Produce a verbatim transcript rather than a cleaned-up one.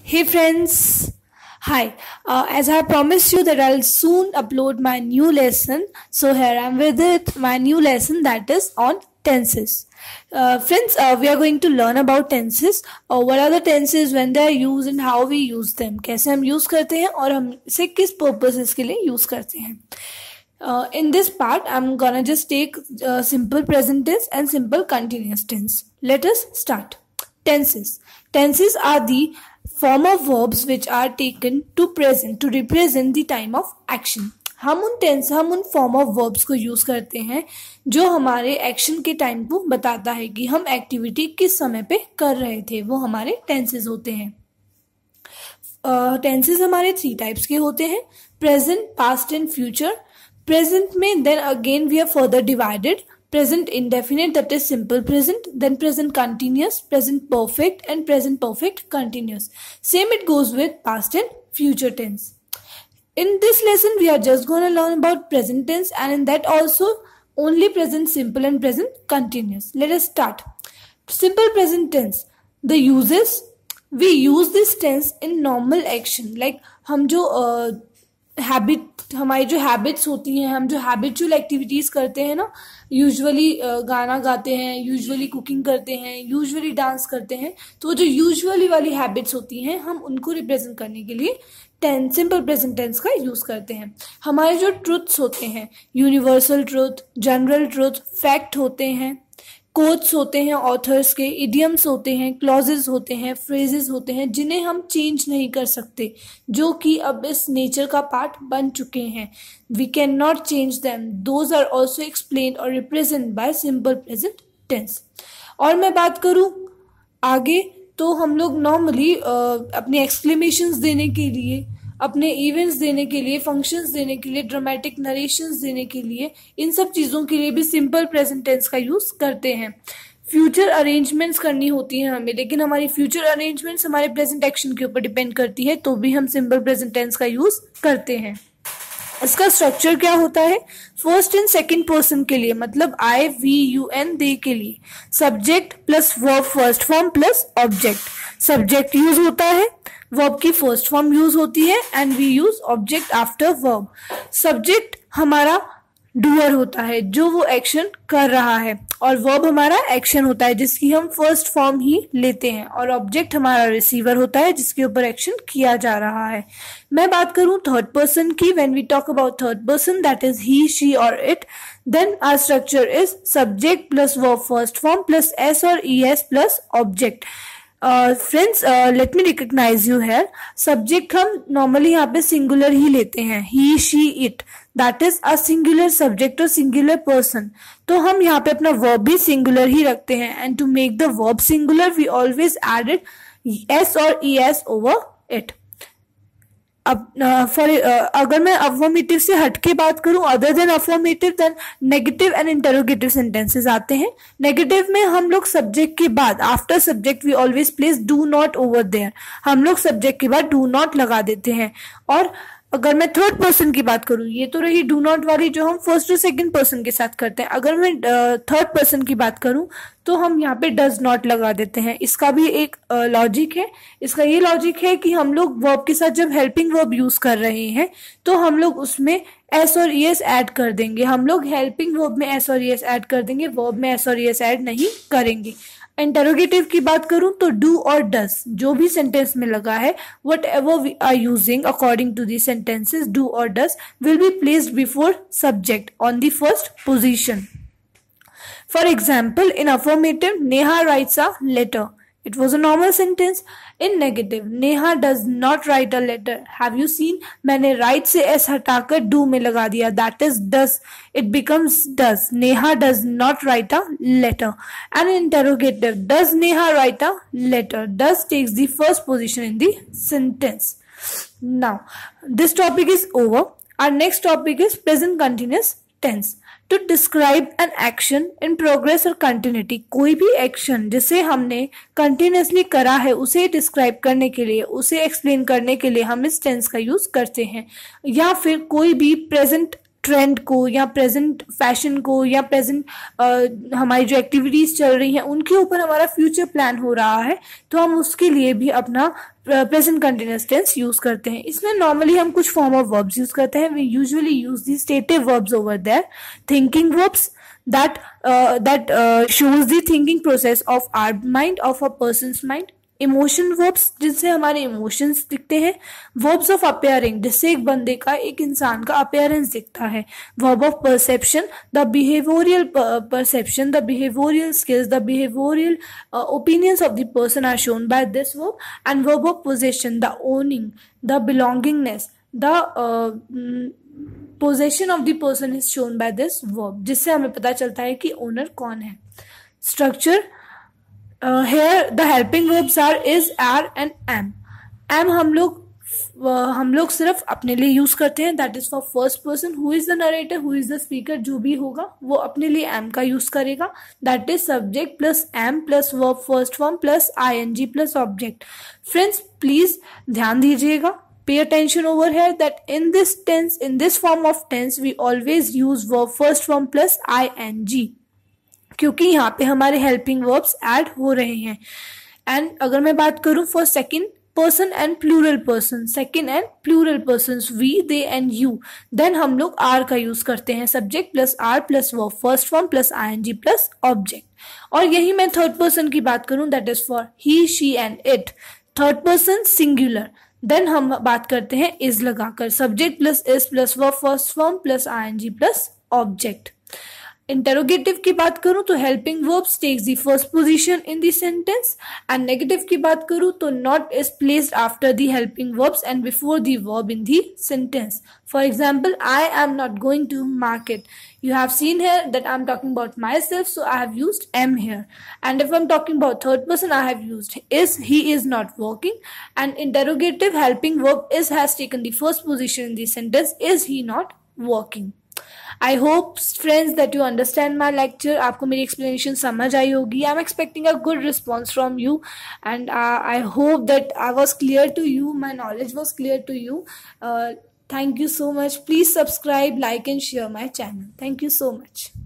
Hey friends, hi. Uh, as I promised you that I'll soon upload my new lesson, so here I'm with it, my new lesson that is on tenses. Uh, friends, uh, we are going to learn about tenses. Uh, what are the tenses, when they are used and how we use them. कैसे हम use करते हैं और हम इसे किस purposes के लिए use करते हैं. Uh, in this part, I'm gonna just take uh, simple present tense and simple continuous tense. Let us start. Tenses. Tenses are the form of verbs which are taken to present to represent the time of action. हम उन tense हम उन form of verbs को use करते हैं जो हमारे action के टाइम को बताता है कि हम एक्टिविटी किस समय पे कर रहे थे. वो हमारे टेंसेस होते हैं. टेंसेस uh, हमारे थ्री टाइप्स के होते हैं: present, past and future. Present में then again we are further divided: present indefinite, that is simple present, then present continuous, present perfect, and present perfect continuous. Same it goes with past and future tense. In this lesson we are just going to learn about present tense, and in that also only present simple and present continuous. Let us start. Simple present tense. The uses: we use this tense in normal action, like हम जो uh, habit हमारी जो habits होती हैं, हम जो habitual activities करते हैं ना, यूजुअली गाना गाते हैं, यूजुअली कुकिंग करते हैं, यूजुअली डांस करते हैं, तो जो यूजुअली वाली हैबिट्स होती हैं हम उनको रिप्रेजेंट करने के लिए टेन सिंपल प्रेजेंट टेंस का यूज करते हैं. हमारे जो ट्रुथ्स होते हैं, universal truth, general truth, fact होते हैं, कोट्स होते हैं ऑथर्स के, इडियम्स होते हैं, क्लॉजेस होते हैं, फ्रेजेस होते हैं जिन्हें हम चेंज नहीं कर सकते, जो कि अब इस नेचर का पार्ट बन चुके हैं. We cannot change them. Those are also explained और represent by simple present tense. और मैं बात करूं आगे, तो हम लोग नॉर्मली अपने एक्सक्लेमेशंस देने के लिए, अपने इवेंट्स देने के लिए, फंक्शंस देने के लिए, ड्रामेटिक नरेशंस देने के लिए, इन सब चीज़ों के लिए भी सिंपल प्रेजेंट टेंस का यूज़ करते हैं. फ्यूचर अरेंजमेंट्स करनी होती हैं हमें, लेकिन हमारी फ्यूचर अरेंजमेंट्स हमारे प्रेजेंट एक्शन के ऊपर डिपेंड करती है, तो भी हम सिंपल प्रेजेंट टेंस का यूज़ करते हैं. इसका स्ट्रक्चर क्या होता है? फर्स्ट एंड सेकंड पर्सन के लिए, मतलब I, we, you, and, they के लिए subject plus verb first form plus object. Subject use होता है, वर्ब की फर्स्ट फॉर्म यूज होती है, and we use object after verb. Subject हमारा डूअर होता है, जो वो एक्शन कर रहा है, और वर्ब हमारा एक्शन होता है जिसकी हम फर्स्ट फॉर्म ही लेते हैं, और ऑब्जेक्ट हमारा रिसीवर होता है जिसके ऊपर एक्शन किया जा रहा है. मैं बात करूं थर्ड पर्सन की, when we talk about third person, that is he, she और it, then our structure is subject plus verb first form plus S और E S plus object. Friends, let me recognise you here. Subject हम normally यहाँ पे singular ही लेते हैं, he, she, it, that is a singular subject और singular person. तो हम यहाँ पे अपना वर्ब भी सिंगुलर ही रखते हैं, and to make the verb singular we always added S और ई एस ओवर इट. अब फॉर uh, uh, अगर मैं अफर्मेटिव से हटके बात करूं, other than affirmative, then negative and interrogative sentences आते हैं. नेगेटिव में हम लोग सब्जेक्ट के बाद, after subject we always place do not over there. हम लोग सब्जेक्ट के बाद डू नॉट लगा देते हैं. और अगर मैं थर्ड पर्सन की बात करूं, ये तो रही डू नॉट वाली जो हम फर्स्ट और सेकंड पर्सन के साथ करते हैं. अगर मैं थर्ड uh, पर्सन की बात करूं तो हम यहाँ पे डज नॉट लगा देते हैं. इसका भी एक लॉजिक uh, है. इसका ये लॉजिक है कि हम लोग वर्ब के साथ जब हेल्पिंग वर्ब यूज कर रहे हैं तो हम लोग उसमें एस और ई एस ऐड कर देंगे. हम लोग हेल्पिंग वर्ब में एस और ई एस ऐड कर देंगे, वर्ब में एस और ई एस ऐड नहीं करेंगे. इंटरोगेटिव की बात करूं तो डू और डस जो भी सेंटेंस में लगा है, whatever we are using according to the sentences, do और does will be placed before subject on the first position. For example, in affirmative, Neha writes a letter. It was a normal sentence. In negative, Neha does not write a letter. Have you seen? मैंने write से s हटाकर do में लगा दिया. That is does. It becomes does. Neha does not write a letter. And in interrogative, does Neha write a letter? Does takes the first position in the sentence. Now, this topic is over. Our next topic is present continuous tense. To describe an action in progress और continuity. कोई भी action जिसे हमने continuously करा है उसे describe करने के लिए, उसे एक्सप्लेन करने के लिए हम इस टेंस का यूज करते हैं. या फिर कोई भी प्रेजेंट ट्रेंड को या प्रेजेंट फैशन को या प्रेजेंट हमारी जो एक्टिविटीज चल रही हैं उनके ऊपर हमारा फ्यूचर प्लान हो रहा है, तो हम उसके लिए भी अपना प्रेजेंट कंटिन्यूअस टेंस यूज करते हैं. इसमें नॉर्मली हम कुछ फॉर्म ऑफ वर्ब्स यूज करते हैं. We usually use the stative verbs over there. Thinking verbs that uh, that uh, shows the thinking process of our mind, of a person's mind. Emotion verbs जिनसे हमारे emotions दिखते हैं. Verbs of appearing जिससे एक बंदे का, एक इंसान का अपेयरेंस दिखता है. Verb of perception, the behavioural perception, the behavioural skills, the behavioural opinions of the person are shown by this verb. And verb of possession, the owning, the belongingness, the possession of the person is shown by this verb, जिससे हमें पता चलता है कि owner कौन है. Structure, here the helping verbs are is, are and am. Am हम लोग uh, हम लोग सिर्फ अपने लिए यूज करते हैं. That is for first person. Who is the narrator, who is the speaker, जो भी होगा वो अपने लिए एम का यूज करेगा. That is subject plus am plus verb first form plus I N G plus object. Friends please ध्यान दीजिएगा. Pay attention over here that in this tense, in this form of tense, we always use verb first form plus ing, क्योंकि यहाँ पे हमारे helping verbs add हो रहे हैं. And अगर मैं बात करूँ for second person and plural person, second and plural persons, we, they and you, then हम लोग are का use करते हैं. subject plus are plus verb first form plus ing plus object. और यही मैं third person की बात करूँ, that is for he, she and it. third person singular. Then हम बात करते हैं इज लगाकर. Subject plus is plus verb first form plus ING plus object. Interrogative की बात करूं तो helping verbs takes the first position in the sentence. And negative की बात करूं तो not is placed after the helping verbs and before the verb in the sentence. For example, I am not going to market. You have seen here that I'm talking about myself, so I have used am here. And if I'm talking about third person, I have used is. He is not working. And interrogative helping verb is has taken the first position in the sentence. Is he not working? I hope friends that you understand my lecture. आपको मेरी explanation समझ आई होगी. I'm expecting a good response from you, and uh, I hope that I was clear to you. My knowledge was clear to you. Uh, Thank you so much. Please subscribe, like and share my channel. Thank you so much.